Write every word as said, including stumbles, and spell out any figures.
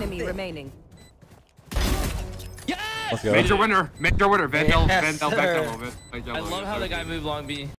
enemy remaining. Yes! Let's go. Major winner. Major winner. Vandal. Yes, Vandal back sir. down a little bit. Like, I love how the guy moved long B.